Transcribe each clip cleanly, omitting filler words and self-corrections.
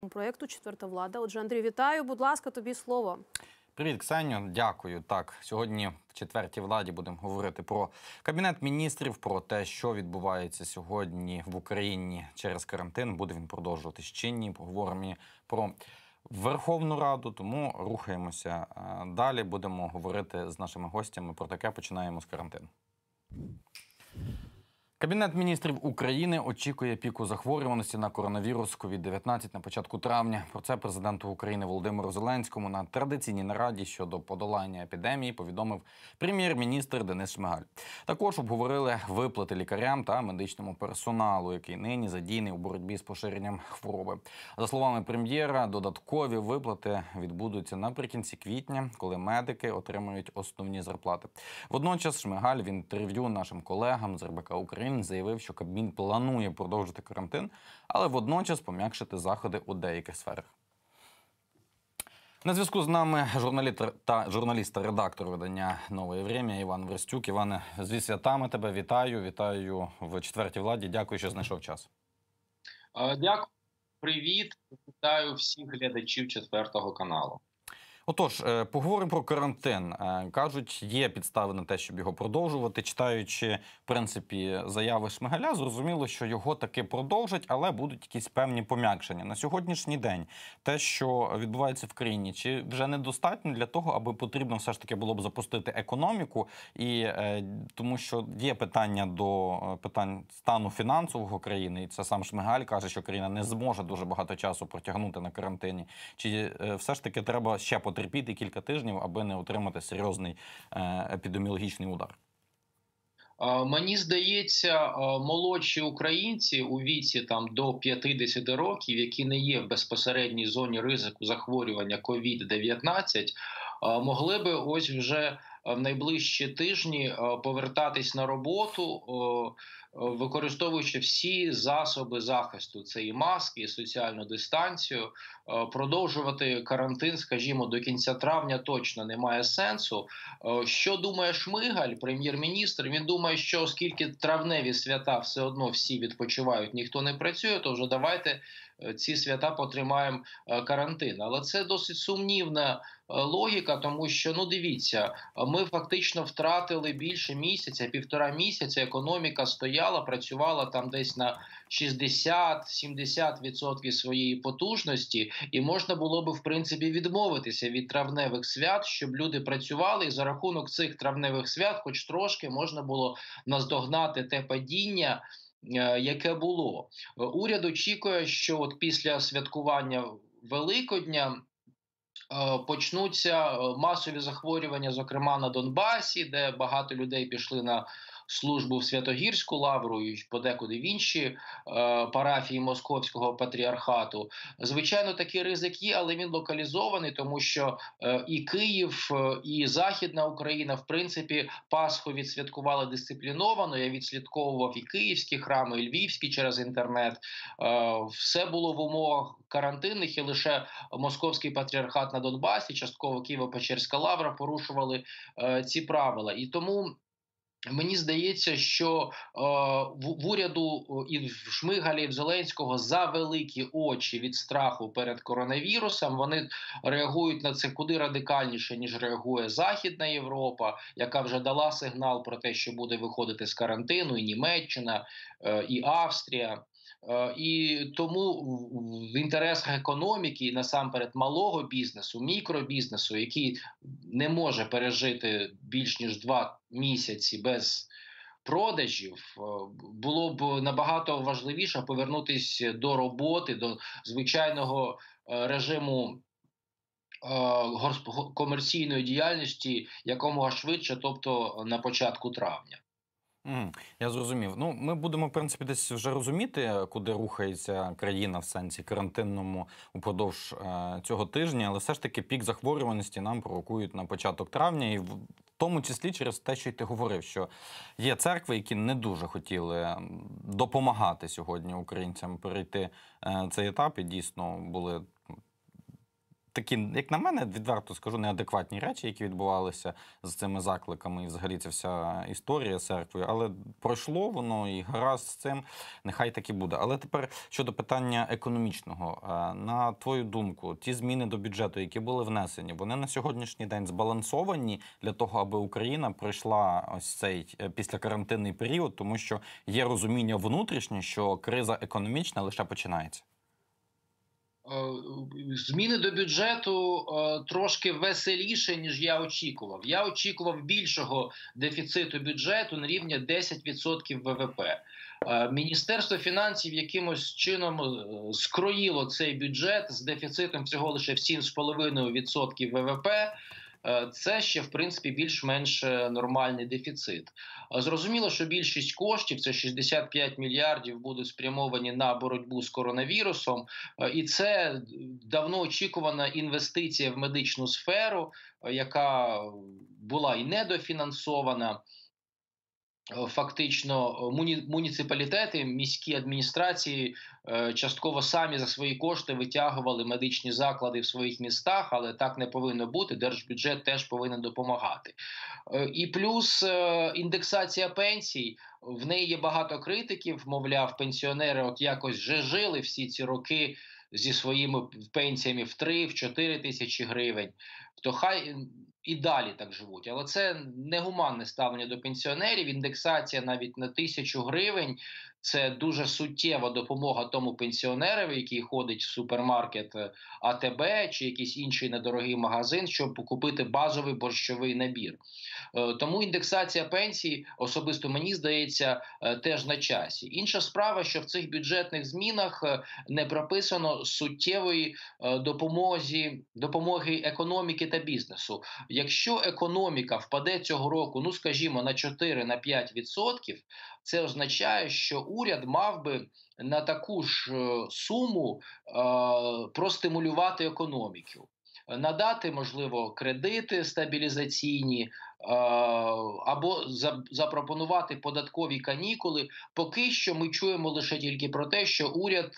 проєкту «Четверта влада». Отже, Андрій, вітаю. Будь ласка, тобі слово. Привіт, Ксеню. Дякую. Так, сьогодні в «Четвертій владі» будемо говорити про Кабінет міністрів, про те, що відбувається сьогодні в Україні через карантин. Буде він продовжуватись чинні. Поговоримо і про Верховну Раду, тому рухаємося далі. Будемо говорити з нашими гостями про таке. Починаємо з карантину. Кабінет міністрів України очікує піку захворюваності на коронавірус COVID-19 на початку травня. Про це президенту України Володимиру Зеленському на традиційній нараді щодо подолання епідемії повідомив прем'єр-міністр Денис Шмигаль. Також обговорили виплати лікарям та медичному персоналу, який нині задійний у боротьбі з поширенням хвороби. За словами прем'єра, додаткові виплати відбудуться наприкінці квітня, коли медики отримують основні зарплати. Водночас Шмигаль в інтерв'ю нашим колегам з РБК України заявив, що Кабмін планує продовжити карантин, але водночас пом'якшити заходи у деяких сферах. На зв'язку з нами журналіст та редактор видання «Нове Время» Іван Верстюк. Іване, зі святами тебе вітаю. Вітаю в «Четвертій владі». Дякую, що знайшов час. Дякую. Привіт. Вітаю всіх глядачів «Четвертого каналу». Отож, поговоримо про карантин. Кажуть, є підстави на те, щоб його продовжувати. Читаючи, в принципі, заяви Шмигаля, зрозуміло, що його таки продовжать, але будуть якісь певні пом'якшення. На сьогоднішній день те, що відбувається в країні, чи вже недостатньо для того, аби потрібно все ж таки було б запустити економіку? І тому що є питання до питань стану фінансового країни, і це сам Шмигаль каже, що країна не зможе дуже багато часу протягнути на карантині. Чи все ж таки треба ще потерпіти кілька тижнів, аби не отримати серйозний епідеміологічний удар? Мені здається, молодші українці у віці до 50 років, які не є в безпосередній зоні ризику захворювання COVID-19, могли би ось вже в найближчі тижні повертатись на роботу, використовуючи всі засоби захисту, це і маски, і соціальну дистанцію. Продовжувати карантин, скажімо, до кінця травня точно немає сенсу. Що думає Шмигаль, прем'єр-міністр? Він думає, що оскільки травневі свята все одно всі відпочивають, ніхто не працює, то вже давайте ці свята потримаємо карантин. Але це досить сумнівна логіка, тому що, дивіться, ми фактично втратили більше місяця, півтора місяця, економіка стояла, працювала там десь на 60-70% своєї потужності, і можна було би, в принципі, відмовитися від травневих свят, щоб люди працювали, і за рахунок цих травневих свят хоч трошки можна було наздогнати те падіння, яке було. Уряд очікує, що от після святкування Великодня почнуться масові захворювання, зокрема на Донбасі, де багато людей пішли на службу в Святогірську лавру і подекуди в інші парафії Московського патріархату. Звичайно, такий ризик є, але він локалізований, тому що і Київ, і Західна Україна, в принципі, Пасху відсвяткували дисципліновано. Я відслідковував і київські храми, і львівські через інтернет. Все було в умовах карантинних, і лише Московський патріархат на Донбасі, частково Києво-Печерська лавра порушували ці правила. І тому мені здається, що в уряду і в Шмигаля, і в Зеленського за великі очі від страху перед коронавірусом. Вони реагують на це куди радикальніше, ніж реагує Західна Європа, яка вже дала сигнал про те, що буде виходити з карантину, і Німеччина, і Австрія. І тому в інтересах економіки і насамперед малого бізнесу, мікробізнесу, який не може пережити більш ніж 2 місяці без продажів, було б набагато важливіше повернутися до роботи, до звичайного режиму комерційної діяльності якомога швидше, тобто на початку травня. Я зрозумів. Ми будемо, в принципі, десь вже розуміти, куди рухається країна в сенсі карантинному упродовж цього тижня, але все ж таки пік захворюваності нам пророкують на початок травня, і в тому числі через те, що й ти говорив, що є церкви, які не дуже хотіли допомагати сьогодні українцям перейти цей етап, і дійсно були такі, як на мене, відверто скажу, неадекватні речі, які відбувалися з цими закликами, і взагалі ця вся історія з церквою. Але пройшло воно і гаразд з цим, нехай так і буде. Але тепер щодо питання економічного. На твою думку, ті зміни до бюджету, які були внесені, вони на сьогоднішній день збалансовані для того, аби Україна пройшла ось цей післякарантинний період, тому що є розуміння внутрішнє, що криза економічна лише починається? Зміни до бюджету трошки веселіше, ніж я очікував. Я очікував більшого дефіциту бюджету на рівні 10% ВВП. Міністерство фінансів якимось чином скроїло цей бюджет з дефіцитом всього лише в 7,5% ВВП. Це ще, в принципі, більш-менш нормальний дефіцит. Зрозуміло, що більшість коштів, це 65 мільярдів, будуть спрямовані на боротьбу з коронавірусом. І це давно очікувана інвестиція в медичну сферу, яка була і недофінансована. Фактично муніципалітети, міські адміністрації частково самі за свої кошти витягували медичні заклади в своїх містах, але так не повинно бути, держбюджет теж повинен допомагати. І плюс індексація пенсій, в неї є багато критиків, мовляв, пенсіонери от якось вже жили всі ці роки зі своїми пенсіями в 3-4 тисячі гривень, то хай і далі так живуть. Але це негуманне ставлення до пенсіонерів. Індексація навіть на 1000 гривень – це дуже суттєва допомога тому пенсіонерові, який ходить в супермаркет АТБ чи якийсь інший недорогий магазин, щоб купити базовий борщовий набір. Тому індексація пенсій, особисто мені здається, теж на часі. Інша справа, що в цих бюджетних змінах не прописано суттєвої допомоги економіки та бізнесу. Якщо економіка впаде цього року, ну скажімо, на 4-5%, це означає, що уряд мав би на таку ж суму простимулювати економіку. Надати, можливо, кредити стабілізаційні або запропонувати податкові канікули. Поки що ми чуємо лише тільки про те, що уряд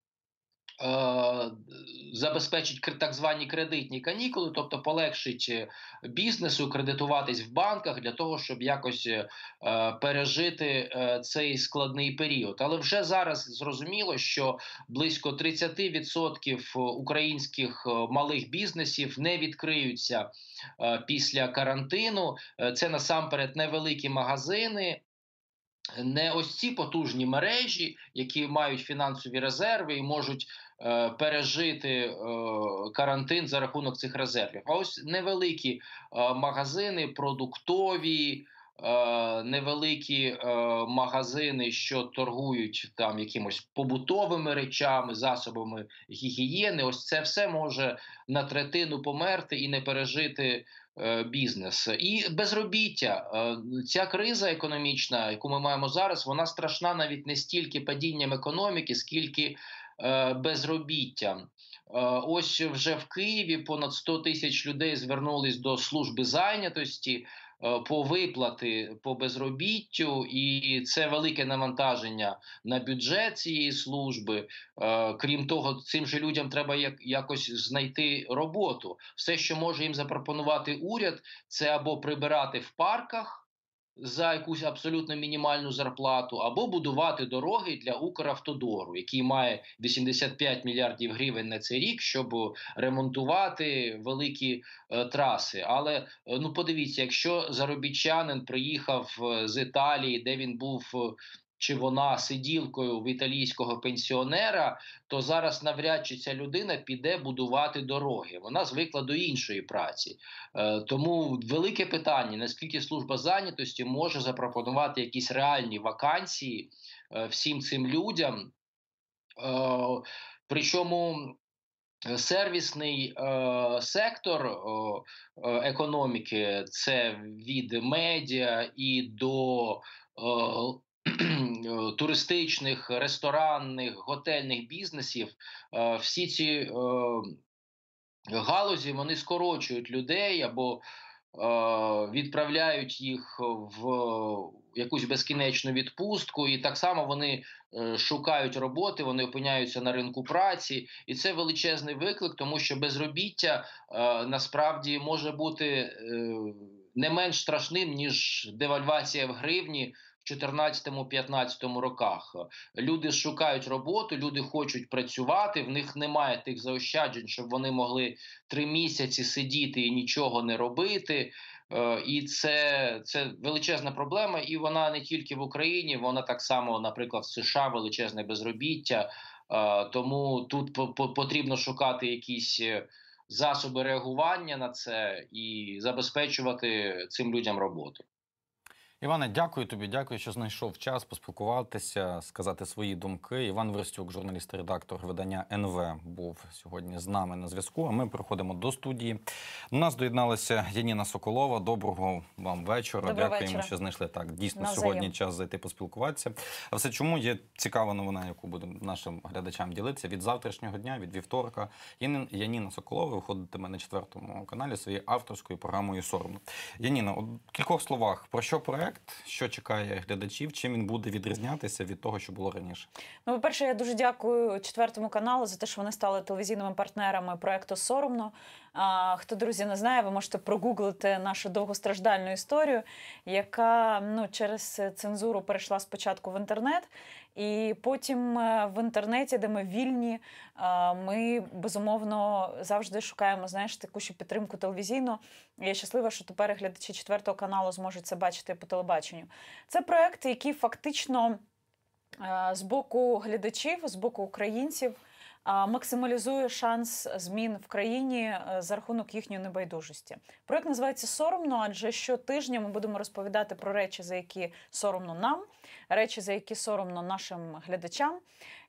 забезпечить так звані кредитні канікули, тобто полегшить бізнесу кредитуватись в банках для того, щоб якось пережити цей складний період. Але вже зараз зрозуміло, що близько 30% українських малих бізнесів не відкриються після карантину. Це насамперед невеликі магазини, не ось ці потужні мережі, які мають фінансові резерви і можуть пережити карантин за рахунок цих резервів. А ось невеликі магазини, продуктові, невеликі магазини, що торгують там якимось побутовими речами, засобами гігієни, ось це все може на третину померти і не пережити бізнес. І безробіття. Ця криза економічна, яку ми маємо зараз, вона страшна навіть не стільки падінням економіки, скільки безробіттям. Ось вже в Києві понад 100 тисяч людей звернулись до служби зайнятості по виплати по безробіттю, і це велике навантаження на бюджет цієї служби. Крім того, цим же людям треба якось знайти роботу. Все, що може їм запропонувати уряд, це або прибирати в парках за якусь абсолютно мінімальну зарплату, або будувати дороги для Укравтодору, який має 85 мільярдів гривень на цей рік, щоб ремонтувати великі траси. Але, ну подивіться, якщо заробітчанин приїхав з Італії, де він був чи вона сиділкою в італійського пенсіонера, то зараз навряд чи ця людина піде будувати дороги. Вона звикла до іншої праці. Тому велике питання, наскільки служба зайнятості може запропонувати якісь реальні вакансії всім цим людям. Причому сервісний сектор економіки, це від медіа і до туристичних, ресторанних, готельних бізнесів, всі ці галузі, вони скорочують людей або відправляють їх в якусь безкінечну відпустку, і так само вони шукають роботи, вони опиняються на ринку праці, і це величезний виклик, тому що безробіття насправді може бути не менш страшним, ніж девальвація в гривні в 2014-2015 роках. Люди шукають роботу, люди хочуть працювати, в них немає тих заощаджень, щоб вони могли 3 місяці сидіти і нічого не робити. І це величезна проблема, і вона не тільки в Україні, вона так само, наприклад, в США величезне безробіття. Тому тут потрібно шукати якісь засоби реагування на це і забезпечувати цим людям роботу. Іване, дякую тобі, дякую, що знайшов час поспілкуватися, сказати свої думки. Іван Верстюк, журналіст і редактор видання НВ, був сьогодні з нами на зв'язку, а ми переходимо до студії. До нас доєдналася Яніна Соколова. Доброго вам вечора. Доброго Дякуємо, вечора. що знайшли так дійсно Навзаєм. сьогодні час зайти поспілкуватися. А все чому? Є цікава новина, яку будемо нашим глядачам ділитися. Від завтрашнього дня, від вівторка, Яніна Соколова виходитиме на 4-му каналі своєю авторською програмою «Соромно». Яніна, у кількох словах, про що проект? Що чекає глядачів? Чим він буде відрізнятися від того, що було раніше? Ну, по-перше, я дуже дякую 4-му каналу за те, що вони стали телевізійними партнерами проекту «Соромно». Хто, друзі, не знає, ви можете прогуглити нашу довгостраждальну історію, яка через цензуру перейшла спочатку в інтернет, і потім в інтернеті, де ми вільні, ми, безумовно, завжди шукаємо, таку ще підтримку телевізійну. Я щаслива, що тепер глядачі 4-го каналу зможуть це бачити по телебаченню. Це проект, який фактично з боку глядачів, з боку українців, максималізує шанс змін в країні за рахунок їхньої небайдужості. Проект називається «Соромно», адже щотижня ми будемо розповідати про речі, за які соромно нам, речі, за які соромно нашим глядачам,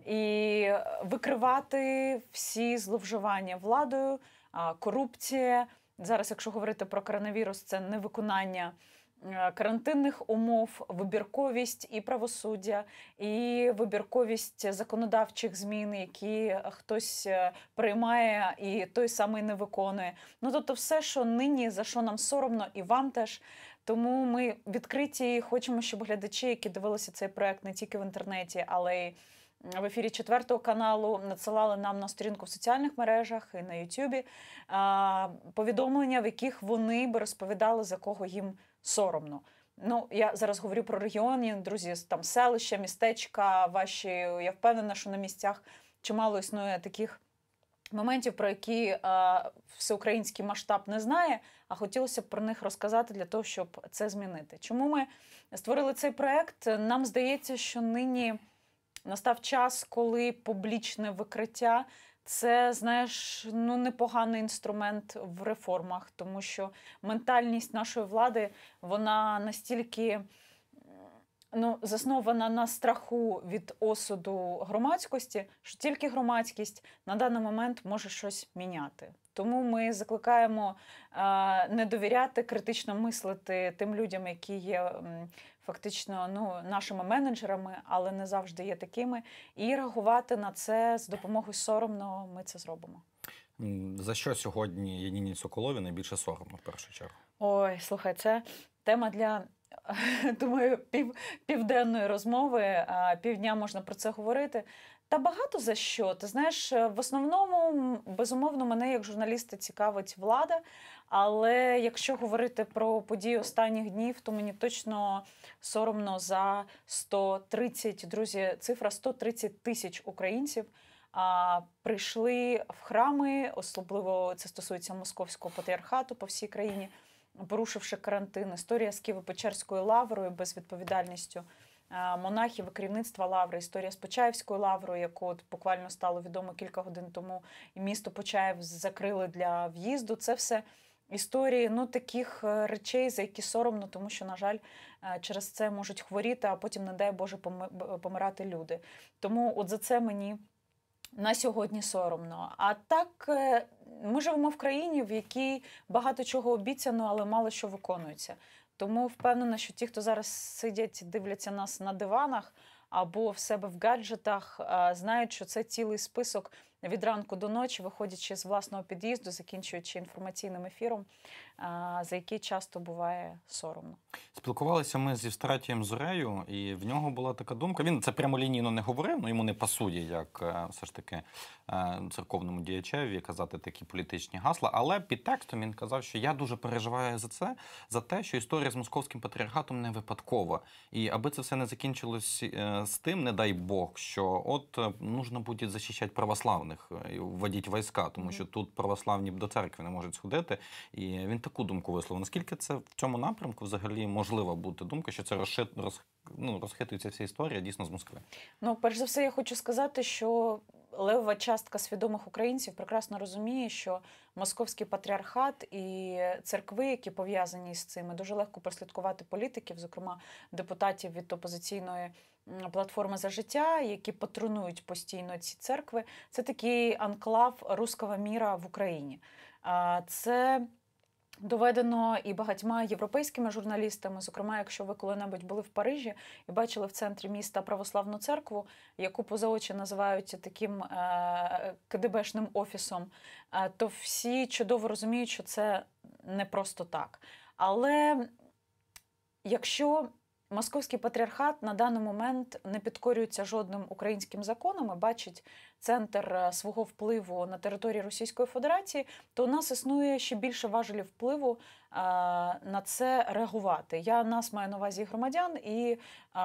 і викривати всі зловживання владою, корупція. Зараз, якщо говорити про коронавірус, це невиконання карантинних умов, вибірковість і правосуддя, і вибірковість законодавчих змін, які хтось приймає і той самий не виконує. Тобто все, що нині, за що нам соромно, і вам теж. Тому ми відкриті і хочемо, щоб глядачі, які дивилися цей проект не тільки в інтернеті, але й в ефірі 4-го каналу, надсилали нам на сторінку в соціальних мережах і на Ютубі повідомлення, в яких вони би розповідали, за кого їм соромно. Я зараз говорю про регіони, друзі, там селища, містечка ваші. Я впевнена, що на місцях чимало існує таких моментів, про які всеукраїнський масштаб не знає, а хотілося б про них розказати для того, щоб це змінити. Чому ми створили цей проект? Нам здається, що нині настав час, коли публічне викриття – це, непоганий інструмент в реформах, тому що ментальність нашої влади, вона настільки заснована на страху від осуду громадськості, що тільки громадськість на даний момент може щось міняти. Тому ми закликаємо не довіряти, критично мислити тим людям, які є фактично нашими менеджерами, але не завжди є такими, і реагувати на це з допомогою «Соромно» ми це зробимо. За що сьогодні Яніні Соколові найбільше соромно в першу чергу? Ой, слухай, це тема для, думаю, південної розмови, півдня можна про це говорити. Та багато за що. Ти знаєш, в основному, безумовно, мене як журналіста цікавить влада, але якщо говорити про події останніх днів, то мені точно соромно за 130, друзі, цифра 130 тисяч українців прийшли в храми, особливо це стосується Московського патріархату по всій країні, порушивши карантин. Історія з Києво-Печерською лаврою, безвідповідальністю монахів і керівництва лаври, історія з Почаївською лаврою, яку буквально стало відомо кілька годин тому, і місто Почаїв закрили для в'їзду. Це все історії таких речей, за які соромно, тому що, на жаль, через це можуть хворіти, а потім, не дай Боже, помирати люди. Тому за це мені на сьогодні соромно. А так, ми живемо в країні, в якій багато чого обіцяно, але мало що виконується. Тому впевнена, що ті, хто зараз сидять, дивляться нас на диванах або в себе в гаджетах, знають, що це цілий список від ранку до ночі, виходячи з власного під'їзду, закінчуючи інформаційним ефіром, за який часто буває соромно. Спілкувалися ми з Євстратієм Зорею, і в нього була така думка. Він це прямолінійно не говорив, йому не пасує, як все ж таки церковному діячеві казати такі політичні гасла. Але під текстом він казав, що я дуже переживаю за те, що історія з московським патріархатом не випадкова. І аби це все не закінчилось з тим, не дай Бог, що от нужно буде захищати православних, вводити війська, тому що тут православні до церкви не можуть сходити. І він таку думку висловив. Наскільки це в цьому напрямку взагалі можлива бути думка, що це розхитується вся історія дійсно з Москви? Ну, перш за все, я хочу сказати, що левова частка свідомих українців прекрасно розуміє, що московський патріархат і церкви, які пов'язані з цим, дуже легко прослідкувати політиків, зокрема депутатів від опозиційної платформи «За життя», які патронують постійно ці церкви. Це такий анклав руського міра в Україні. Це доведено і багатьма європейськими журналістами. Зокрема, якщо ви коли-небудь були в Парижі і бачили в центрі міста православну церкву, яку поза очі називають таким КДБшним офісом, то всі чудово розуміють, що це не просто так. Але якщо московський патріархат на даний момент не підкорюється жодним українським законом і бачить центр свого впливу на території Російської Федерації, то у нас існує ще більше важелів впливу на це реагувати. Нас маю на увазі громадян, і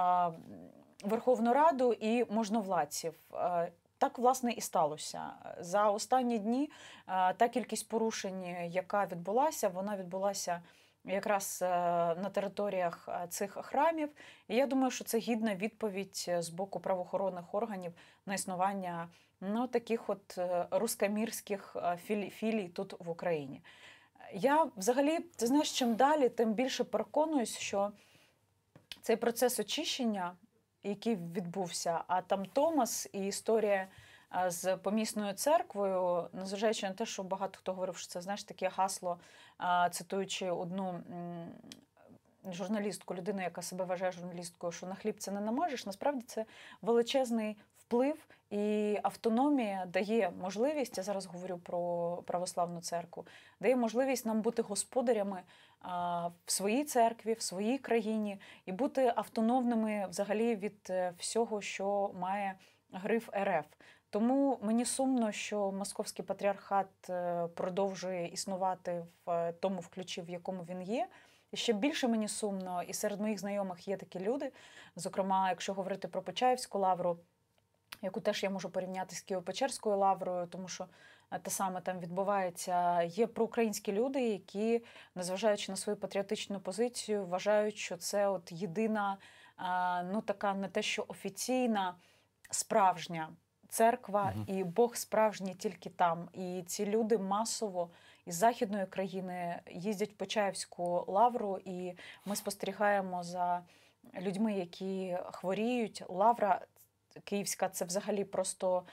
Верховну Раду, і можновладців. Так, власне, і сталося. За останні дні та кількість порушень, яка відбулася, вона відбулася якраз на територіях цих храмів. І я думаю, що це гідна відповідь з боку правоохоронних органів на існування таких от рускомірських філій тут в Україні. Я взагалі, ти знаєш, чим далі, тим більше переконуюсь, що цей процес очищення, який відбувся, а там Томас і історія з помісною церквою, незважаючи на те, що багато хто говорив, що це, знаєш, таке гасло, цитуючи одну журналістку, людину, яка себе вважає журналісткою, що на хліб це не намажеш, насправді це величезний вплив, і автономія дає можливість, я зараз говорю про православну церкву, дає можливість нам бути господарями в своїй церкві, в своїй країні і бути автономними взагалі від всього, що має гриф РФ. Тому мені сумно, що московський патріархат продовжує існувати в тому ключі, в якому він є. І ще більше мені сумно, і серед моїх знайомих є такі люди, зокрема, якщо говорити про Почаївську лавру, яку теж я можу порівняти з Києво-Печерською лаврою, тому що те саме там відбувається. Є проукраїнські люди, які, незважаючи на свою патріотичну позицію, вважають, що це от єдина, така не те, що офіційна, справжня церква, і Бог справжній тільки там. І ці люди масово із західної країни їздять в Почаївську лавру, і ми спостерігаємо за людьми, які хворіють. Лавра київська – це взагалі просто,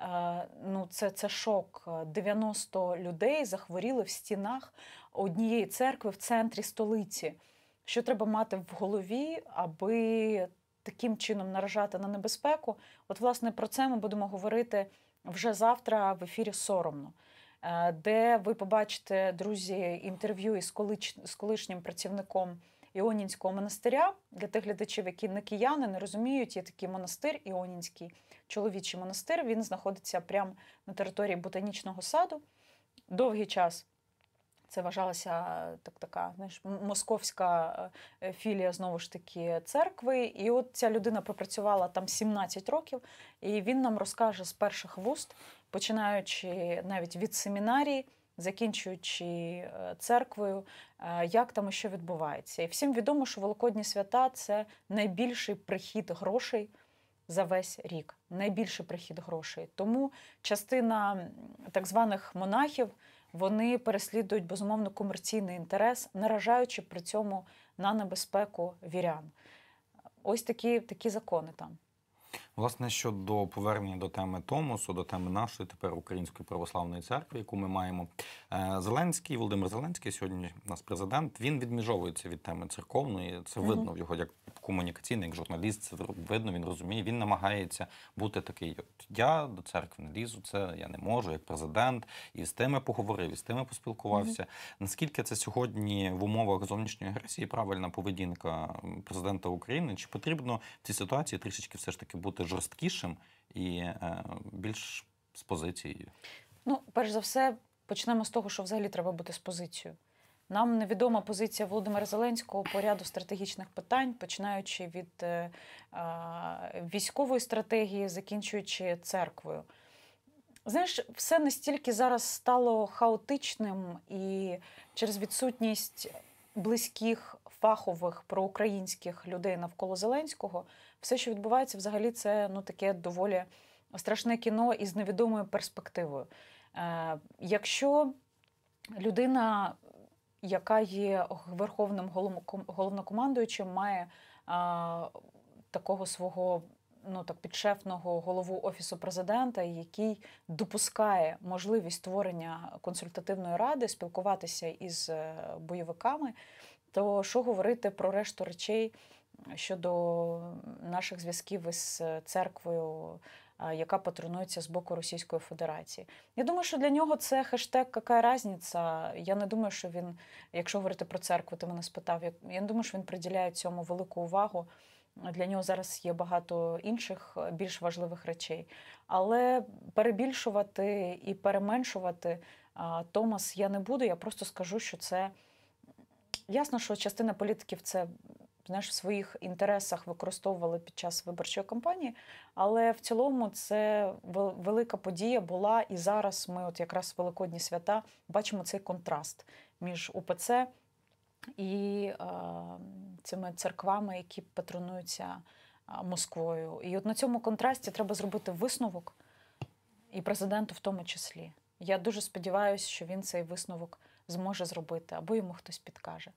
це шок. 90 людей захворіли в стінах однієї церкви в центрі столиці. Що треба мати в голові, аби таким чином наражати на небезпеку? От, власне, про це ми будемо говорити вже завтра в ефірі «Соромно», де ви побачите, друзі, інтерв'ю із колишнім працівником Іонінського монастиря. Для тих глядачів, які не кияни, не розуміють, є такий монастир Іонінський, чоловічий монастир. Він знаходиться прямо на території Ботанічного саду. Довгий час це вважалася така, знаєш, московська філія, знову ж таки, церкви. І от ця людина пропрацювала там 17 років, і він нам розкаже з перших вуст, починаючи навіть від семінарії, закінчуючи церквою, як там і що відбувається. І всім відомо, що Великодні свята – це найбільший прихід грошей за весь рік. Найбільший прихід грошей. Тому частина так званих монахів, вони переслідують, безумовно, комерційний інтерес, наражаючи при цьому на небезпеку вірян. Ось такі закони там. Власне, щодо повернення до теми Томосу, до теми нашої тепер Української православної церкви, яку ми маємо, Зеленський, Володимир Зеленський, сьогодні у нас президент, він відміжовується від теми церковної. Це видно в його як комунікаційний, як журналіст, це видно, він розуміє. Він намагається бути такий, от я до церкви не лізу, це я не можу, як президент, і з тими поговорив, і з тими поспілкувався. Наскільки це сьогодні в умовах зовнішньої агресії правильна поведінка президента України? Чи потрібно в цій ситуації трішечки все ж таки бути жорсткішим і більш з позицією? Ну, перш за все, почнемо з того, що взагалі треба бути з позицією. Нам невідома позиція Володимира Зеленського по ряду стратегічних питань, починаючи від військової стратегії, закінчуючи церквою. Знаєш, все настільки зараз стало хаотичним, і через відсутність близьких, фахових, проукраїнських людей навколо Зеленського, все, що відбувається, взагалі, це таке доволі страшне кіно із невідомою перспективою. Якщо людина, яка є верховним головнокомандуючим, має такого свого підшефного голову Офісу президента, який допускає можливість створення консультативної ради, спілкуватися із бойовиками, то що говорити про решту речей щодо наших зв'язків із церквою, яка патронується з боку Російської Федерації. Я думаю, що для нього це хештег «Какая разниця?». Я не думаю, що він, якщо говорити про церкву, ти мене спитав, я не думаю, що він приділяє цьому велику увагу. Для нього зараз є багато інших, більш важливих речей. Але перебільшувати і переменшувати Томос я не буду. Я просто скажу, що це... Ясно, що частина політиків це, в своїх інтересах використовували під час виборчої кампанії, але в цілому це велика подія була, і зараз ми якраз в Великодні свята бачимо цей контраст між УПЦ і цими церквами, які патронуються Москвою. І на цьому контрасті треба зробити висновок, і президенту в тому числі. Я дуже сподіваюся, що він цей висновок зможе зробити, або йому хтось підкаже.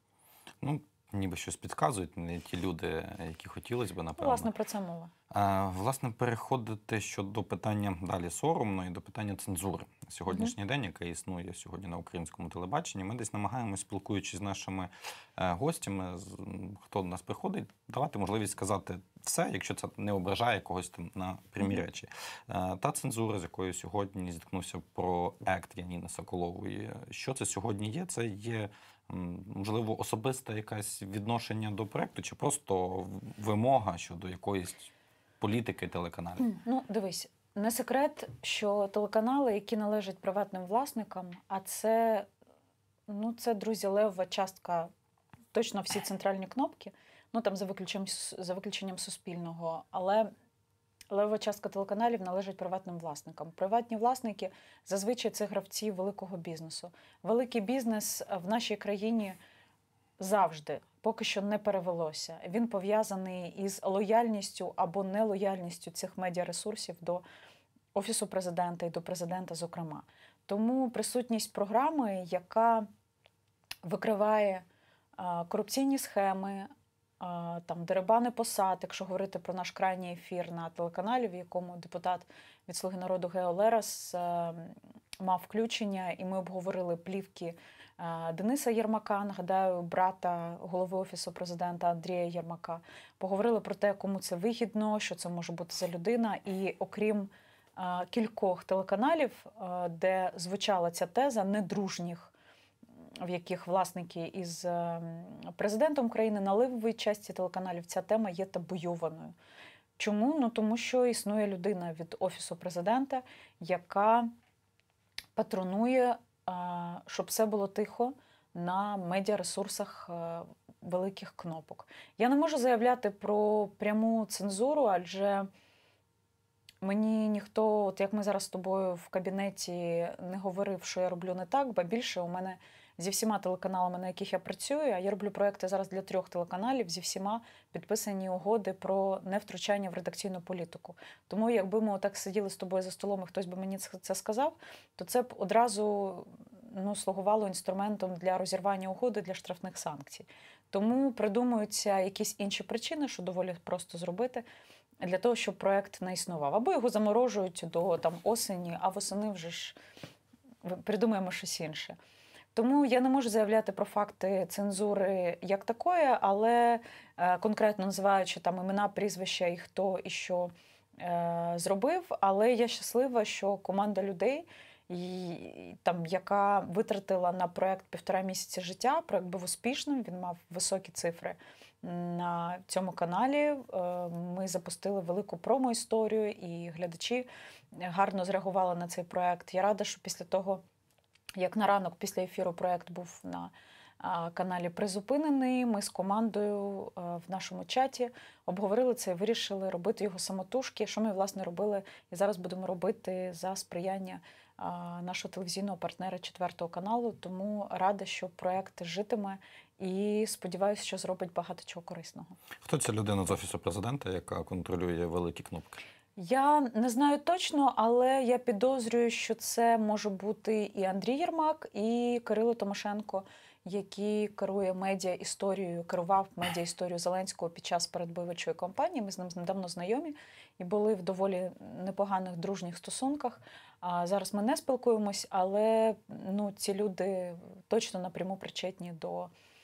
Ніби щось підказують, не ті люди, які хотілося б, напевно. Власне, про це мова. Власне, переходити щодо питання далі соромно і до питання цензури. Сьогоднішній день, яка існує сьогодні на українському телебаченні, ми десь намагаємося, спілкуючись з нашими гостями, хто до нас приходить, давати можливість сказати все, якщо це не ображає когось там на прямі речі. Та цензура, з якою сьогодні зіткнувся проект Яніни Соколової, що це сьогодні є? Це є, можливо, особисте якесь відношення до проекту, чи просто вимога щодо якоїсь політики телеканалів? Дивись, не секрет, що телеканали, які належать приватним власникам, а це, друзі, левова частка, точно всі центральні кнопки, там за виключенням Суспільного, але левова частка телеканалів належить приватним власникам. Приватні власники зазвичай це гравці великого бізнесу. Великий бізнес в нашій країні завжди, поки що не перевелося. Він пов'язаний із лояльністю або нелояльністю цих медіаресурсів до Офісу президента і до президента, зокрема. Тому присутність програми, яка викриває корупційні схеми, дерибани посад, якщо говорити про наш крайній ефір на телеканалі, в якому депутат від «Слуги народу» Гео Лерос мав включення, і ми обговорили плівки Дениса Єрмака, нагадаю, брата голови Офісу президента Андрія Єрмака. Поговорили про те, кому це вигідно, що це може бути за людина. І окрім кількох телеканалів, де звучала ця теза, недружніх, в яких власники із президентом України, на левовій часті телеканалів ця тема є табуйованою. Чому? Тому що існує людина від Офісу президента, яка патронує, щоб все було тихо на медіаресурсах великих кнопок. Я не можу заявляти про пряму цензуру, адже мені ніхто, як ми зараз з тобою в кабінеті, не говорив, що я роблю не так, бо більше у мене зі всіма телеканалами, на яких я працюю, а я роблю проекти зараз для 3 телеканалів, зі всіма підписані угоди про невтручання в редакційну політику. Тому якби ми отак сиділи з тобою за столом і хтось би мені це сказав, то це б одразу слугувало інструментом для розірвання угоди, для штрафних санкцій. Тому придумуються якісь інші причини, що доволі просто зробити, для того, щоб проект не існував. Або його заморожують до там осені, а восени вже ж придумаємо щось інше. Тому я не можу заявляти про факти цензури як такої, але конкретно називаючи там імена, прізвища і хто і що зробив. Але я щаслива, що команда людей, яка витратила на проект 1,5 місяця життя, проект був успішним, він мав високі цифри на цьому каналі. Ми запустили велику промо-історію, і глядачі гарно зреагували на цей проект. Я рада, що після того, як на ранок після ефіру проект був на каналі призупинений, ми з командою в нашому чаті обговорили це і вирішили робити його самотужки, що ми, власне, робили і зараз будемо робити за сприяння нашого телевізійного партнера 4-го каналу. Тому рада, що проект житиме і сподіваюся, що зробить багато чого корисного. Хто ця людина з Офісу Президента, яка контролює великі кнопки? Я не знаю точно, але я підозрюю, що це може бути і Андрій Єрмак, і Кирило Тимошенко, який керує медіа-історією, керував медіа-історією Зеленського під час передвиборчої кампанії. Ми з ним давно знайомі і були в доволі непоганих дружніх стосунках. Зараз ми не спілкуємось, але ці люди точно напряму причетні до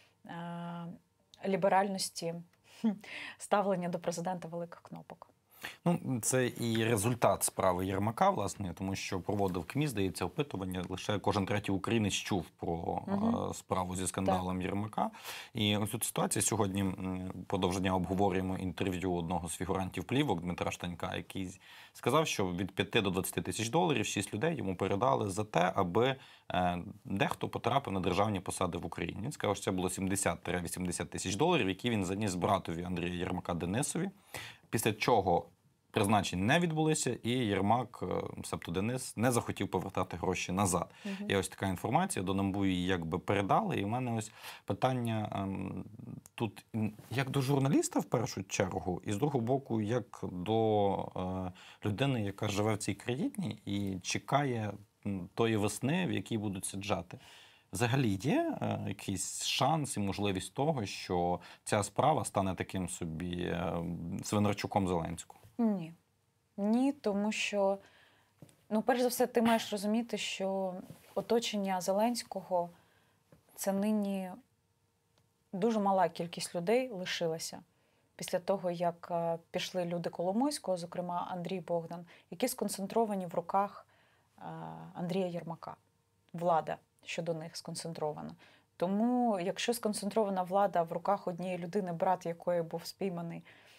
ліберальності ставлення до президента великих кнопок. Це і результат справи Єрмака, власне, тому що проводив КМІ, здається, опитування. Лише кожен третій українець чув про справу зі скандалом Єрмака. І ось тут ситуація. Сьогодні продовж дня обговорюємо інтерв'ю одного з фігурантів плівок Дмитра Штанька, який сказав, що від 5 до 20 тисяч доларів 6 людей йому передали за те, аби дехто потрапив на державні посади в Україні. Він сказав, що це було 70-80 тисяч доларів, які він заніс братові Андрія Єрмака Денисові. Після чого призначень не відбулися, і Єрмак, себто Денис, не захотів повертати гроші назад. І ось така інформація, до НАБУ її якби передали. І в мене ось питання тут як до журналіста в першу чергу, і з другого боку, як до людини, яка живе в цій країні і чекає тої весни, в якій будуть саджати. Взагалі є якийсь шанс і можливість того, що ця справа стане таким собі Свинарчуком Зеленського? Ні, тому що, перш за все, ти маєш розуміти, що оточення Зеленського – це нині дуже мала кількість людей лишилася. Після того, як пішли люди Коломойського, зокрема Андрій Богдан, які сконцентровані в руках Андрія Єрмака. Влада щодо них сконцентрована. Тому, якщо сконцентрована влада в руках однієї людини, брат якої був спійманий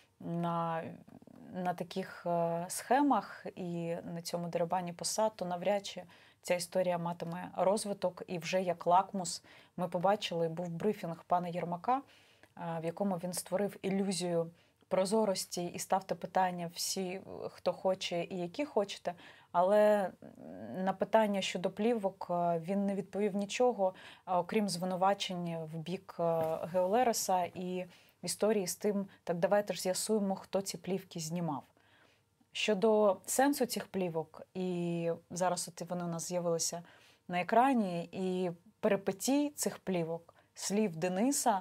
на таких схемах і на цьому дерибані посад, то навряд чи ця історія матиме розвиток. І вже як лакмус ми побачили, був брифінг пана Єрмака, в якому він створив ілюзію прозорості і ставте питання всі, хто хоче і які хочете. Але на питання щодо плівок він не відповів нічого, окрім звинувачень в бік Гео Лероса і історії з тим, так давайте ж з'ясуємо, хто ці плівки знімав. Щодо сенсу цих плівок, і зараз вони у нас з'явилися на екрані, і перипетій цих плівок, слів Дениса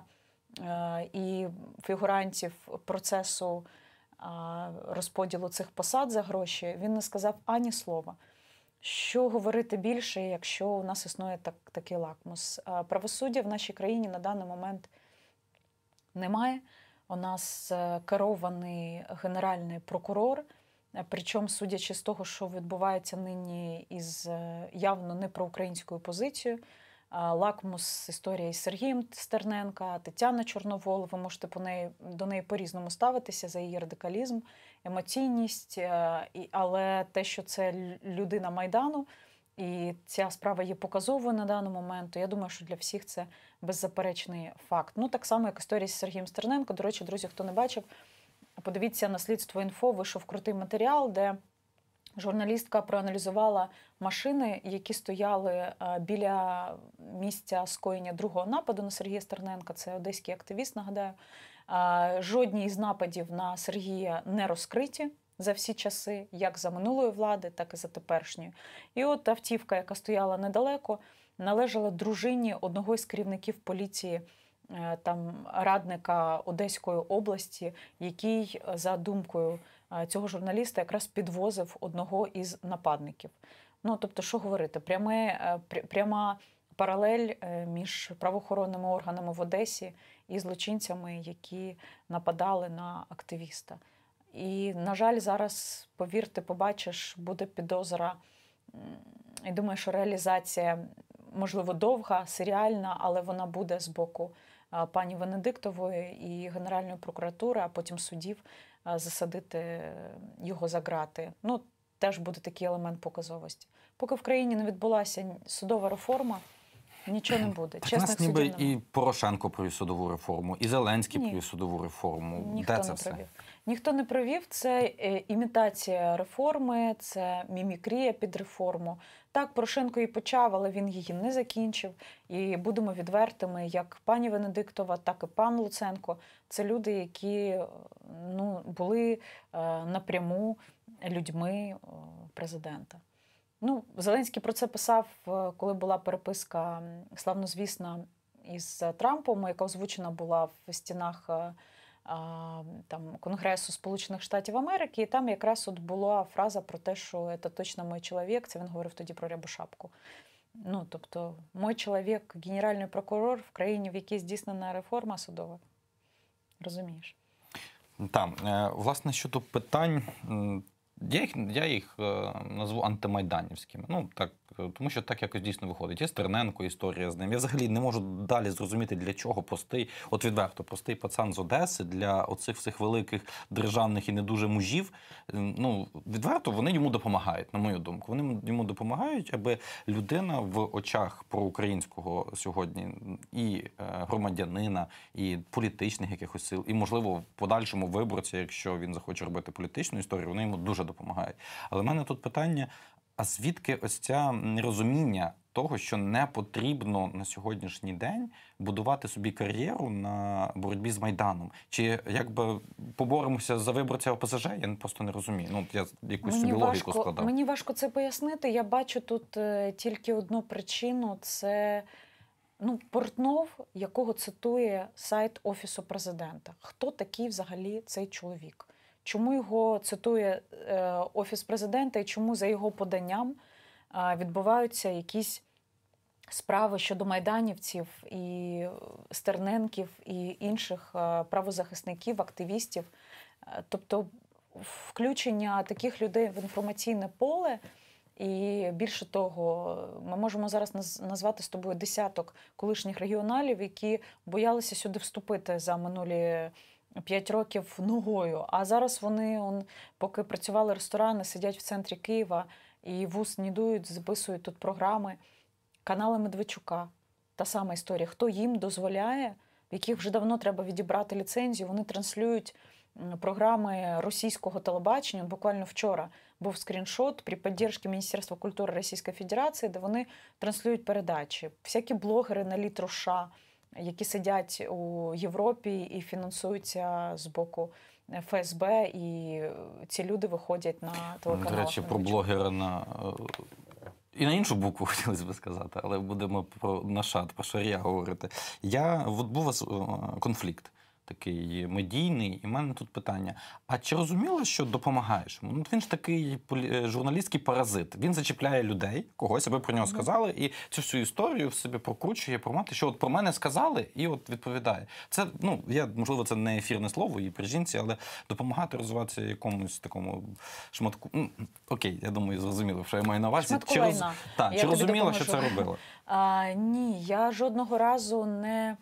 і фігурантів процесу розподілу цих посад за гроші, він не сказав ані слова. Що говорити більше, якщо у нас існує такий лакмус? Правосуддя в нашій країні на даний момент немає. У нас керований генеральний прокурор, причому, судячи з того, що відбувається нині із явно не проукраїнською позицією, лакмус історія із Сергієм Стерненка, Тетяна Чорновол, ви можете до неї по-різному ставитися за її радикалізм, емоційність, але те, що це людина Майдану, і ця справа є показовою на даний момент, то я думаю, що для всіх це беззаперечний факт. Так само, як історія з Сергієм Стерненко. До речі, друзі, хто не бачив, подивіться на Слідство.Інфо, вийшов крутий матеріал, де журналістка проаналізувала машини, які стояли біля місця скоєння другого нападу на Сергія Стерненка. Це одеський активіст, нагадаю. Жодні із нападів на Сергія не розкриті за всі часи, як за минулої влади, так і за теперішньої. І от автівка, яка стояла недалеко, належала дружині одного із керівників поліції, радника Одеської області, який, за думкою цього журналіста якраз підвозив одного із нападників. Ну, тобто, що говорити? Пряма паралель між правоохоронними органами в Одесі і злочинцями, які нападали на активіста. І, на жаль, зараз, повірте, побачиш, буде підозра. І думаю, що реалізація, можливо, довга, серіальна, але вона буде з боку пані Венедиктової і Генеральної прокуратури, а потім судів засадити його за ґрати. Ну, теж буде такий елемент показовості. Поки в країні не відбулася судова реформа, нічого не буде. Так у нас Чесних ніби судів немає. і Порошенко провів судову реформу, і Зеленський Ні. провів судову реформу. Ніхто Де це не все? провів. Ніхто не провів. Це імітація реформи, це мімікрія під реформу. Так, Порошенко і почав, але він її не закінчив. І будемо відвертими, як пані Венедиктова, так і пан Луценко. Це люди, які були напряму людьми президента. Ну, Зеленський про це писав, коли була переписка славнозвісна із Трампом, яка озвучена була в стінах Конгресу Сполучених Штатів Америки, і там якраз от була фраза про те, що це точно мій чоловік, це він говорив тоді про Рябошапку. Ну, тобто, мій чоловік, генеральний прокурор в країні, в якій здійснена реформа судова. Розумієш? Так, власне, щодо питань, я їх назву антимайданівськими. Ну, так, тому що так якось дійсно виходить. Є Стерненко, історія з ним. Я взагалі не можу далі зрозуміти, для чого відверто простий пацан з Одеси, для оцих всіх великих державних і не дуже мужів, відверто вони йому допомагають, на мою думку. Вони йому допомагають, аби людина в очах проукраїнського сьогодні і громадянина, і політичних якихось сил, і, можливо, в подальшому виборця, якщо він захоче робити політичну історію, вони йому дуже допомагають. Але в мене тут питання, а звідки ось ця нерозуміння того, що не потрібно на сьогоднішній день будувати собі кар'єру на боротьбі з Майданом? Чи якби поборемося за виборця ОПЗЖ? Я просто не розумію. Я якусь собі логіку складав. Мені важко це пояснити. Я бачу тут тільки одну причину. Це Портнов, якого цитує сайт Офісу президента. Хто такий взагалі цей чоловік? Чому його цитує Офіс президента і чому за його поданням відбуваються якісь справи щодо майданівців і Стерненків і інших правозахисників, активістів? Тобто включення таких людей в інформаційне поле, і більше того, ми можемо зараз назвати з тобою десяток колишніх регіоналів, які боялися сюди вступити за минулі 5 років ногою. А зараз вони, поки працювали ресторани, сидять в центрі Києва і вуз не дують, записують тут програми. Канали Медведчука. Та сама історія. Хто їм дозволяє, в яких вже давно треба відібрати ліцензію, вони транслюють програми російського телебачення. Буквально вчора був скріншот при підтримці Міністерства культури Російської Федерації, де вони транслюють передачі. Всякі блогери на літру США, які сидять у Європі і фінансуються з боку ФСБ, і ці люди виходять на телеканалах. До речі, про блогера і на іншу букву хотілося б сказати, але будемо про Нашад, про Шарія говорити. Був у вас конфлікт такий медійний, і в мене тут питання. А чи розуміло, що допомагаєш? Він ж такий журналістський паразит. Він зачіпляє людей, когось, аби про нього сказали, і цю всю історію в собі прокручує, промати, що от про мене сказали, і от відповідає. Це, можливо, це не ефірне слово і при жінці, але допомагати розвиватися якомусь такому шматку. Окей, я думаю, зрозуміло, що я маю на увазі. Чи розуміло, що це робила? Ні, я жодного разу не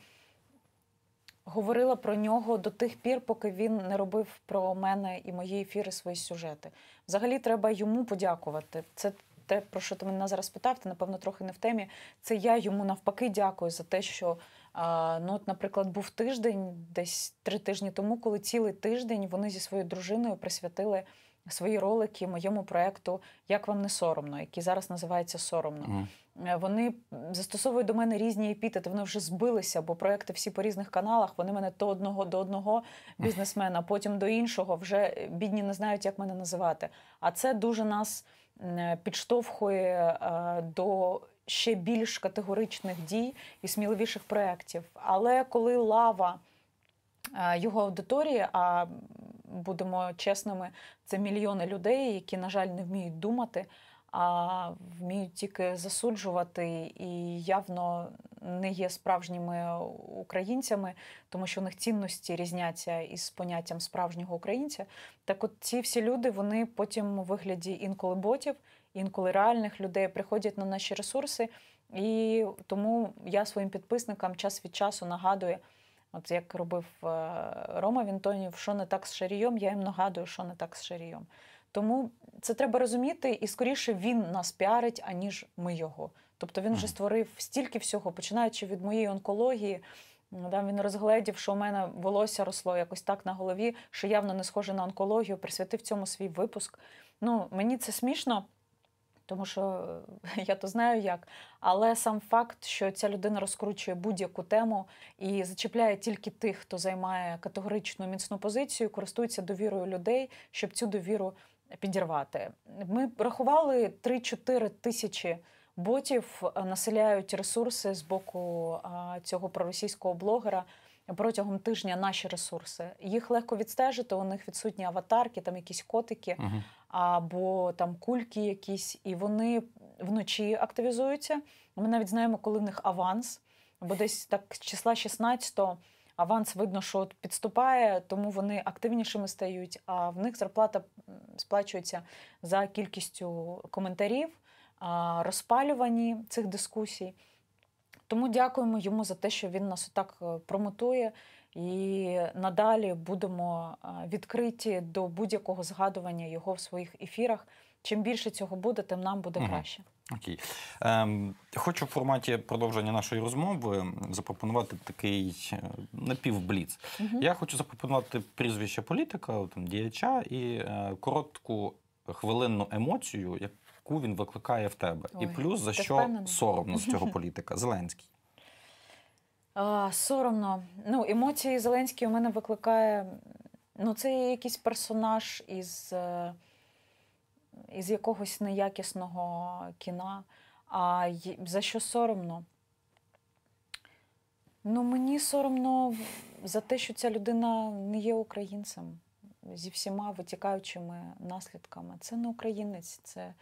говорила про нього до тих пір, поки він не робив про мене і мої ефіри свої сюжети. Взагалі, треба йому подякувати. Це те, про що ти мене зараз питав, ти, напевно, трохи не в темі. Це я йому навпаки дякую за те, що, наприклад, був тиждень, десь 3 тижні тому, коли цілий тиждень вони зі своєю дружиною присвятили свої ролики моєму проєкту «Як вам не соромно», який зараз називається «Соромно». Вони застосовують до мене різні епітети, вони вже збилися, бо проекти всі по різних каналах, вони мене то до одного бізнесмена, потім до іншого, вже бідні не знають, як мене називати. А це дуже нас підштовхує до ще більш категоричних дій і сміливіших проєктів. Але коли лава його аудиторії, а будемо чесними, це мільйони людей, які, на жаль, не вміють думати, а вміють тільки засуджувати і явно не є справжніми українцями, тому що у них цінності різняться із поняттям справжнього українця. Так от ці всі люди, вони потім у вигляді інколи ботів, інколи реальних людей приходять на наші ресурси, і тому я своїм підписникам час від часу нагадую, от як робив Рома Вінтонів, що не так з Шарієм, я їм нагадую, що не так з Шарієм. Тому це треба розуміти, і скоріше він нас піарить, аніж ми його. Тобто він вже створив стільки всього, починаючи від моєї онкології. Він розгледів, що у мене волосся росло якось так на голові, що явно не схоже на онкологію, присвятив цьому свій випуск. Мені це смішно, тому що я то знаю як. Але сам факт, що ця людина розкручує будь-яку тему і зачіпляє тільки тих, хто займає категоричну міцну позицію, користується довірою людей, щоб цю довіру підірвати. Ми рахували 3-4 тисячі ботів населяють ресурси з боку цього проросійського блогера протягом тижня наші ресурси. Їх легко відстежити, у них відсутні аватарки, там якісь котики або там кульки якісь, і вони вночі активізуються. Ми навіть знаємо, коли в них аванс, бо десь так з числа 16-го аванс видно, що от підступає, тому вони активнішими стають, а в них зарплата сплачується за кількістю коментарів, розпалювані цих дискусій. Тому дякуємо йому за те, що він нас отак промотує, і надалі будемо відкриті до будь-якого згадування його в своїх ефірах. Чим більше цього буде, тим нам буде краще. Окей. Хочу в форматі продовження нашої розмови запропонувати такий напівбліц. Я хочу запропонувати прізвище політика, діяча, і коротку хвилинну емоцію, яку він викликає в тебе. І плюс, за що впевнений? соромно з цього політика. Зеленський. Соромно. Емоції Зеленський у мене викликає... це якийсь персонаж із якогось неякісного кіна. А за що соромно? Мені соромно за те, що ця людина не є українцем зі всіма витікаючими наслідками. Це не українець,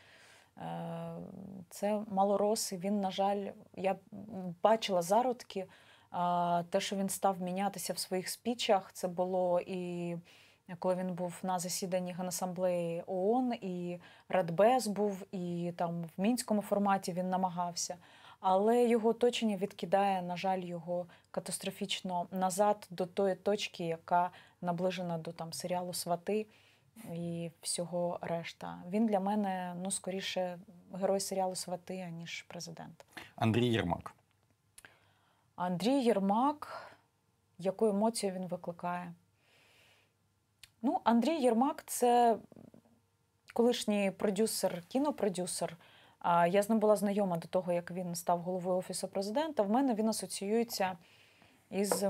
це малорос, і він, на жаль, я бачила зародки, те, що він став мінятися в своїх спічах, це було і коли він був на засіданні Генасамблеї ООН, і Радбез був, і там в мінському форматі він намагався. Але його оточення відкидає, на жаль, його катастрофічно назад до тої точки, яка наближена до серіалу «Свати» і всього решта. Він для мене, скоріше, герой серіалу «Свати», аніж президент. Андрій Єрмак. Андрій Єрмак, яку емоцію він викликає? Андрій Єрмак – це колишній продюсер, кінопродюсер. Я з ним була знайома до того, як він став головою Офісу президента. В мене він асоціюється із,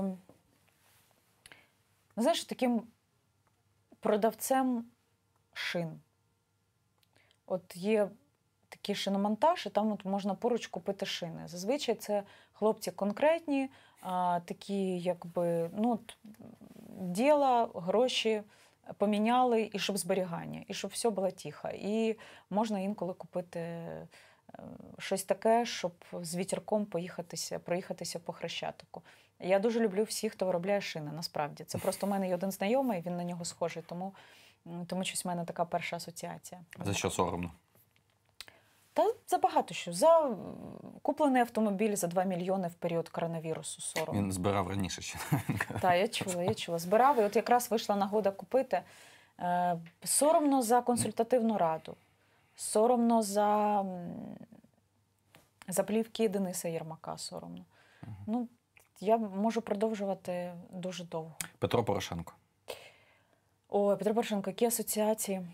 таким продавцем шин. От є такий шиномонтаж, і там можна поруч купити шини. Зазвичай це хлопці конкретні, такі, діла, гроші поміняли, і щоб зберігання, і щоб все було тихо. І можна інколи купити щось таке, щоб з вітерком проїхатися по Хрещатику. Я дуже люблю всіх, хто виробляє шини, насправді. Це просто в мене є один знайомий, він на нього схожий, тому щось в мене така перша асоціація. За що соромно? Та за багато що. За куплений автомобіль за 2 мільйони в період коронавірусу соромно. Він збирав раніше ще. Так, я чула. Збирав, і от якраз вийшла нагода купити. Соромно за консультативну раду. Соромно за плівки Дениса Єрмака соромно. Я можу продовжувати дуже довго. Петро Порошенко. Петро Порошенко, які асоціації?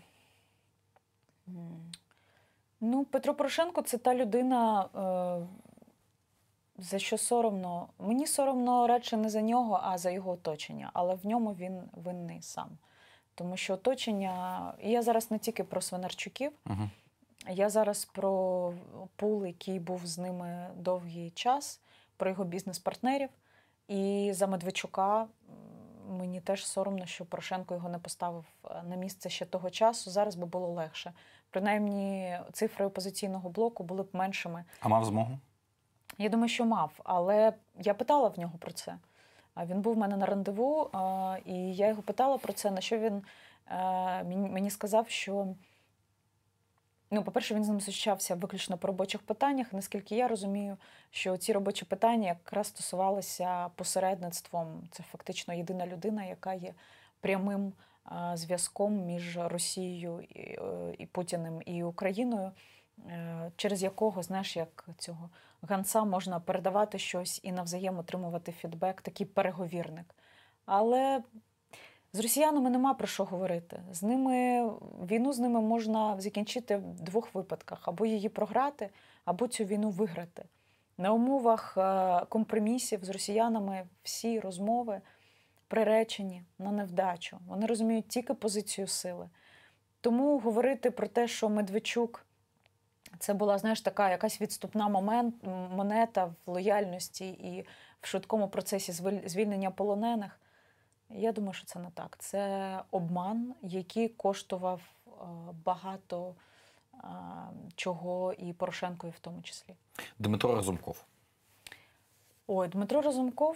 Петро Порошенко – це та людина, за що соромно. Мені соромно радше не за нього, а за його оточення. Але в ньому він винний сам. Тому що оточення... І я зараз не тільки про Свинарчуків, я зараз про пул, який був з ними довгий час, про його бізнес-партнерів. І за Медведчука мені теж соромно, що Порошенко його не поставив на місце ще того часу. Зараз би було легше. Принаймні, цифри опозиційного блоку були б меншими. А мав змогу? Я думаю, що мав, але я питала в нього про це. Він був в мене на рандеву, і я його питала про це, на що він мені сказав, що, ну, по-перше, він з ним зустрічався виключно по робочих питаннях. Наскільки я розумію, що ці робочі питання якраз стосувалися посередництвом. Це фактично єдина людина, яка є прямим зв'язком між Росією і Путіним і Україною, через якого, знаєш, як цього ганця можна передавати щось і навзаєм отримувати фідбек, такий переговірник. Але з росіянами нема про що говорити. Війну з ними можна закінчити в двох випадках. Або її програти, або цю війну виграти. На умовах компромісів з росіянами всі розмови приречені на невдачу. Вони розуміють тільки позицію сили. Тому говорити про те, що Медведчук це була, знаєш, така якась відступна монета в лояльності і в швидкому процесі звільнення полонених, я думаю, що це не так. Це обман, який коштував багато чого і Порошенкові в тому числі. Дмитро Разумков. Ой, Дмитро Разумков?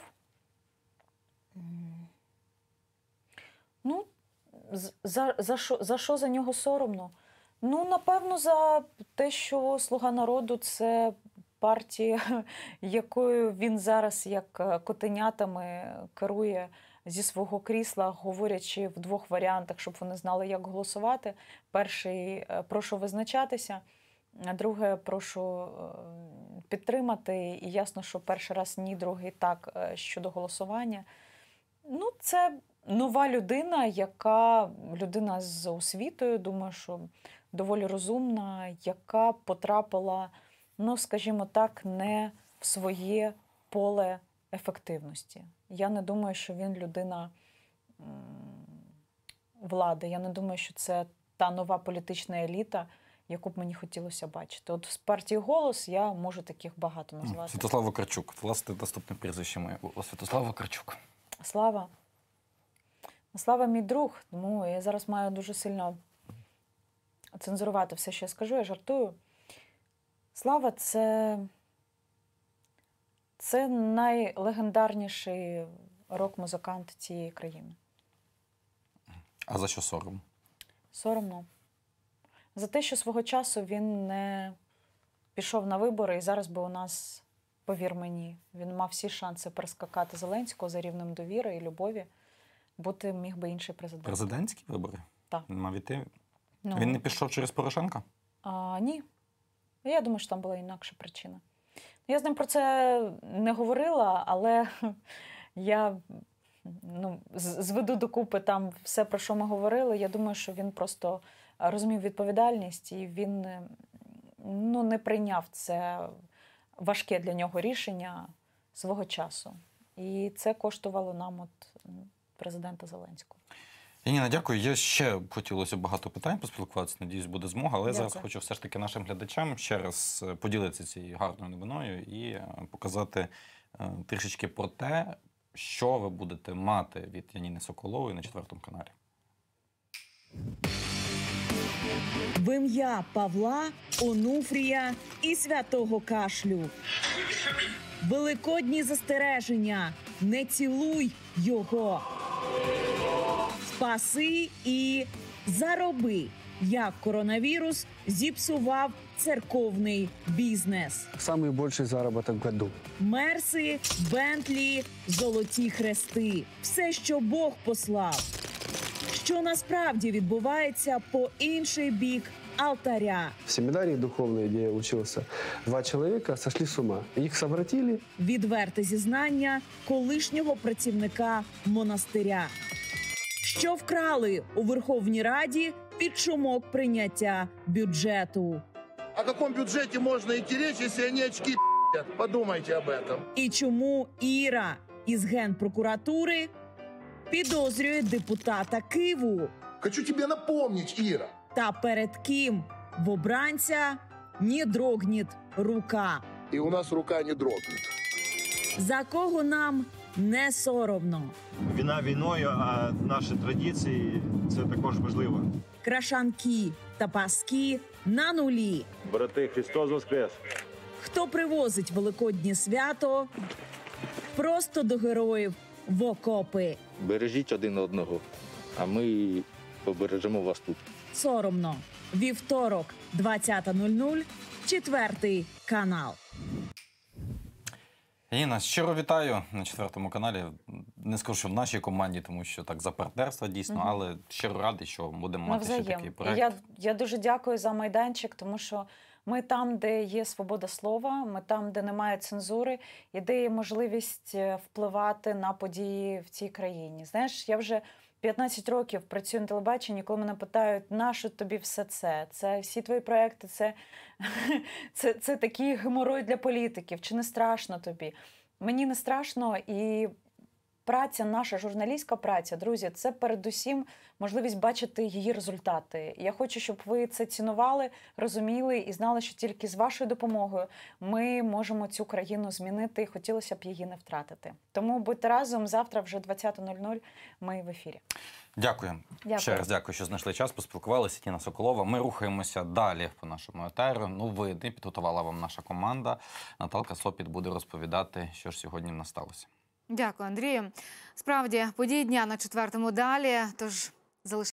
Ну, за що за нього соромно? Ну, напевно, за те, що «Слуга народу» – це партія, якою він зараз як котенятами керує зі свого крісла, говорячи в двох варіантах, щоб вони знали, як голосувати. Перший – прошу визначатися, а друге – прошу підтримати. І ясно, що перший раз ні, другий так щодо голосування. Ну, це нова людина, людина з освітою, думаю, що доволі розумна, яка потрапила, ну, скажімо так, не в своє поле ефективності. Я не думаю, що він людина влади. Я не думаю, що це та нова політична еліта, яку б мені хотілося бачити. От з партії «Голос» я можу таких багато назвати. Святослав Вакарчук. Власне, наступне прізвище моє. Святослав Вакарчук. Слава. Слава мій друг, тому я зараз маю дуже сильно цензурувати все, що я скажу, я жартую. Слава – це найлегендарніший рок-музикант цієї країни. А за що сором? Соромно. За те, що свого часу він не пішов на вибори, і зараз би у нас, повір мені, він мав всі шанси перескакати Зеленського за рівнем довіри і любові, бути міг би інший президент. Президентські вибори? Так. Він мав іти? Ну, Він не пішов через Порошенка? Ні. Я думаю, що там була інакша причина. Я з ним про це не говорила, але я зведу докупи там все, про що ми говорили. Я думаю, що він просто розумів відповідальність, і він не прийняв це важке для нього рішення свого часу. І це коштувало нам президента Зеленського. Яніна, дякую. Я ще хотілося багато питань поспілкуватися, надіюсь, буде змога, але Дякую. зараз хочу все ж таки нашим глядачам ще раз поділитися цією гарною новиною і показати трішечки про те, що ви будете мати від Яніни Соколової на 4 каналі. В ім'я Павла, Онуфрія і святого кашлю. Великодні застереження. Не цілуй його. Спаси і зароби, як коронавірус зіпсував церковний бізнес. Самый больший заработок в году. Мерси, Бентлі, золоті хрести. Все, що Бог послав. Що насправді відбувається по інший бік алтаря. В семинарии духовной, где я учился, 2 человека сошли с ума. Их совратили. Відверте зізнання колишнього працівника монастиря. Що вкрали у Верховній Раді під шумок прийняття бюджету. О каком бюджете можно идти речь, если они очки п***ят? Подумайте об этом. І чому Іра із Генпрокуратури підозрює депутата Киву? Хочу тебе напомнить, Ира. Та перед ким в обранця не дрогнет рука. И у нас рука не дрогнет. За кого нам не соромно. Війна війною, а наші традиції – це також важливо. Крашанки та паски на нулі. Брати, Христос воскрес! Хто привозить великоднє свято просто до героїв в окопи. Бережіть один одного, а ми побережемо вас тут. Соромно. Вівторок, 20:00, 4 канал. Інна, щиро вітаю на 4 каналі. Не скажу, що в нашій команді, тому що так за партнерство дійсно, але щиро радий, що будемо мати ще такий проект. Я дуже дякую за майданчик, тому що ми там, де є свобода слова, ми там, де немає цензури, і де є можливість впливати на події в цій країні. Знаєш, я вже 15 років працюю на телебаченні, коли мене питають, нащо тобі все це? Це всі твої проекти, це такий геморой для політиків. Чи не страшно тобі? Мені не страшно, і праця, наша журналістська праця, друзі, це передусім можливість бачити її результати. Я хочу, щоб ви це цінували, розуміли і знали, що тільки з вашою допомогою ми можемо цю країну змінити, і хотілося б її не втратити. Тому будьте разом, завтра вже 20:00 ми в ефірі. Дякую. Ще раз дякую, що знайшли час, поспілкувалися. Тіна Соколова. Ми рухаємося далі по нашому етеру. Новини підготувала вам наша команда. Наталка Сопіт буде розповідати, що ж сьогодні в нас сталося. Дякую, Андрію. Справді, події дня на 4-му далі, тож залишайтеся.